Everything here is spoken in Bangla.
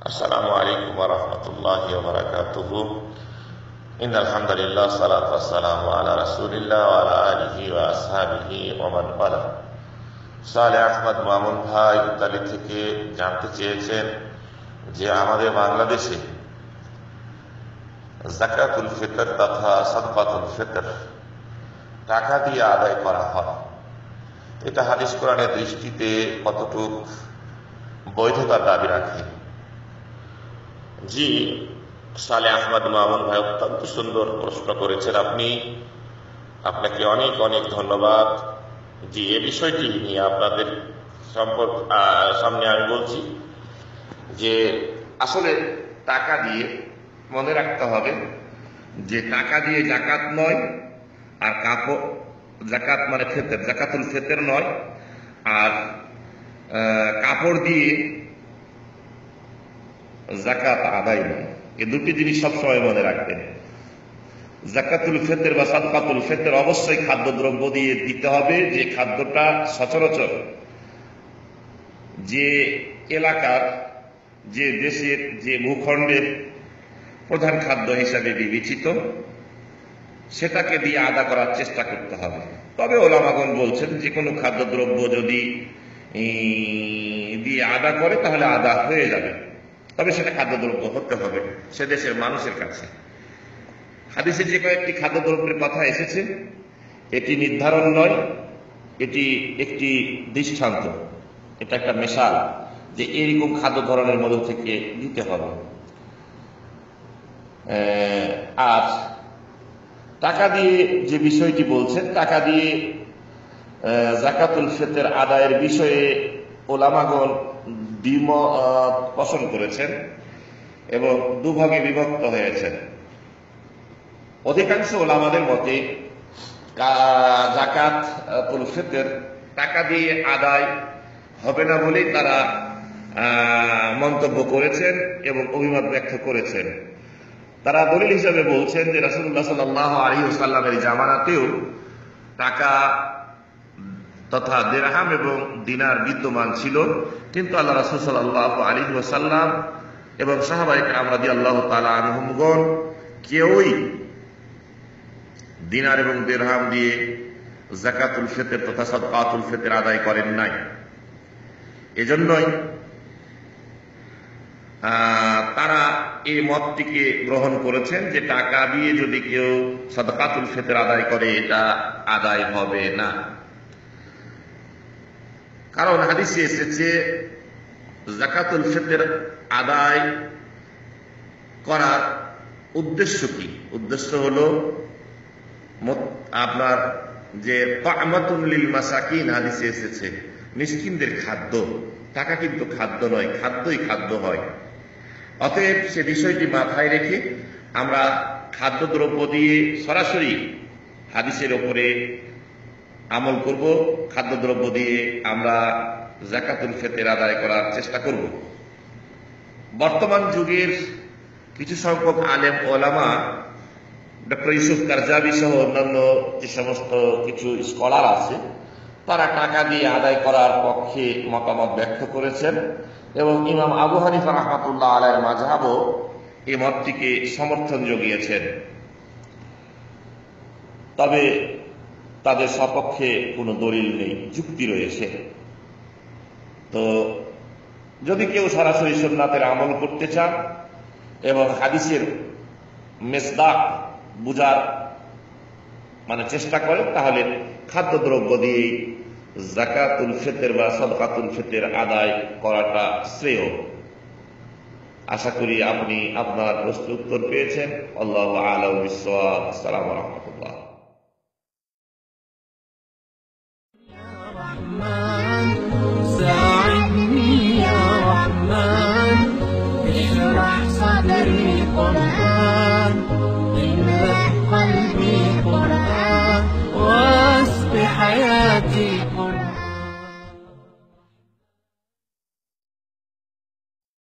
আসসালামু আলাইকুম ওয়া রাহমাতুল্লাহি ওয়া বারাকাতুহু। ইন্নাল হামদুলিল্লাহ সালাতু ওয়াসসালামু আলা রাসূলিল্লাহ ওয়া আলা আলিহি ওয়া আসহাবিহি ওয়া মান ওয়ালা। সালেহ আহমদ মামুন ভাই ইতালি থেকে জানতে চেয়েছেন যে আমাদের বাংলাদেশে যাকাতুল ফিতর তথা সাদকাতুল ফিতর টাকা দিয়ে আদায় করা হয়, এটা হাদিস কোরআনের দৃষ্টিতে কতটুক বৈধতার দাবি রাখে? জি, সালেহ আহমদ মামুন ভাই অত্যন্ত সুন্দর প্রশ্ন করেছেন। আপনাকে অনেক অনেক ধন্যবাদ। জি, এ বিষয়টি নিয়ে আপনাদের সামনে আমি বলছি যে আসলে টাকা দিয়ে মনে রাখতে হবে যে টাকা দিয়ে জাকাত নয়, আর জাকাত মানে ফিতর, জাকাতুল ফিতর নয়, আর কাপড় দিয়ে জাকাত আদায় নয়। এই দুটি জিনিস সবসময় মনে রাখবেন। জাকাতুল ফিতর বা সাদকাতুল ফিতর অবশ্যই খাদ্যদ্রব্য দিয়ে দিতে হবে, যে খাদ্যটা সচরাচর যে এলাকার, যে দেশের, যে ভূখণ্ডের প্রধান খাদ্য হিসাবে বিবেচিত, সেটাকে দিয়ে আদা করার চেষ্টা করতে হবে। তবে ওলামাগণ বলছেন যে কোনো খাদ্যদ্রব্য যদি দিয়ে আদা করে তাহলে আদা হয়ে যাবে, তবে সেটা খাদ্যদ্রব্য হতে হবে সে দেশের মানুষের কাছে। হাদিসে যে কয়েকটি খাদ্যদ্রব্যের কথা এসেছে এটি নির্ধারণ নয়, এটি একটি দৃষ্টান্ত, এটা একটা মিশাল যে এইরকম খাদ্য ধরনের মধ্যে থেকে দিতে হবে। আর টাকা দিয়ে যে বিষয়টি বলছেন, টাকা দিয়ে জাকাতুল ফিতর আদায়ের বিষয়ে ওলামাগণ দ্বিমত পোষণ করেছেন এবং দুভাগে বিভক্ত হয়েছেন। অধিকাংশ ওলামাদের মতে জাকাতুল ফিতর টাকা দিয়ে আদায় হবে না বলেই তারা মন্তব্য করেছেন এবং অভিমত ব্যক্ত করেছেন। তারা দলিল হিসাবে বলছেন যে রাসূলুল্লাহ সাল্লাল্লাহু আলাইহি ওয়াসাল্লামের জামানাতেও টাকা তথা দিরহাম এবং দিনার বিদ্যমান ছিল, কিন্তু আল্লাহ রাসূল সাল্লাল্লাহু আলাইহি ওয়াসাল্লাম এবং সাহাবায়ে কেরাম রাদিয়াল্লাহু তাআলা আনহুমগণ কেউই দিনার এবং দিরহাম দিয়ে যাকাতুল ফিতর তথা সাদকাতুল ফিতর আদায় করেন নাই। এজন্যই তারা এই মতটিকে গ্রহণ করেছেন যে টাকা দিয়ে যদি কেউ সাদকাতুল ফিতর আদায় করে এটা আদায় হবে না। কারণ হাদিসে এসেছে যাকাতুল ফিতর আদায় করার উদ্দেশ্য কি? উদ্দেশ্য হলো আপনার যে তা'মাতুন লিল মাসাকিন হাদিসে এসেছে, মিসকিনদের খাদ্য। টাকা কিন্তু খাদ্য নয়, খাদ্যই খাদ্য হয়। অতএব সে বিষয়টি মাথায় রেখে আমরা খাদ্যদ্রব্য দিয়ে সরাসরি হাদিসের ওপরে আমল করব, খাদ্যদ্রব্য দিয়ে আমরা যাকাতুল ফিতর আদায় করার চেষ্টা করব। বর্তমান যুগের কিছু সংখ্যক আলেম ওলামা, ডক্টর ইউসুফ কারজাবি সহ অন্যান্য যে সমস্ত কিছু স্কলার আছে, তারা টাকা দিয়ে আদায় করার পক্ষে মতামত ব্যক্ত করেছেন এবং ইমাম আবু হানিফা রাহমাতুল্লাহ আলাইহির মাযহাবও এই মতটিকে সমর্থন জুগিয়েছেন। তবে তাদের সপক্ষে কোনো দলিল নেই, যুক্তি রয়েছে। তো যদি কেউ সরাসরি সুন্নাতের আমল করতে চান এবং হাদিসের মেসদাক বুঝার চেষ্টা করেন, তাহলে খাদ্যদ্রব্য দিয়ে যাকাতুল ফিতর বা সাদকাতুল ফিতর আদায় করাটা শ্রেয়। আশা করি আপনি আপনার প্রশ্নের উত্তর পেয়েছেন। আল্লাহু আ'লাম বিস-সাওয়াব। আসসালামু আলাইকুম। ساعدني يا رحمن اشرح صدري قرآن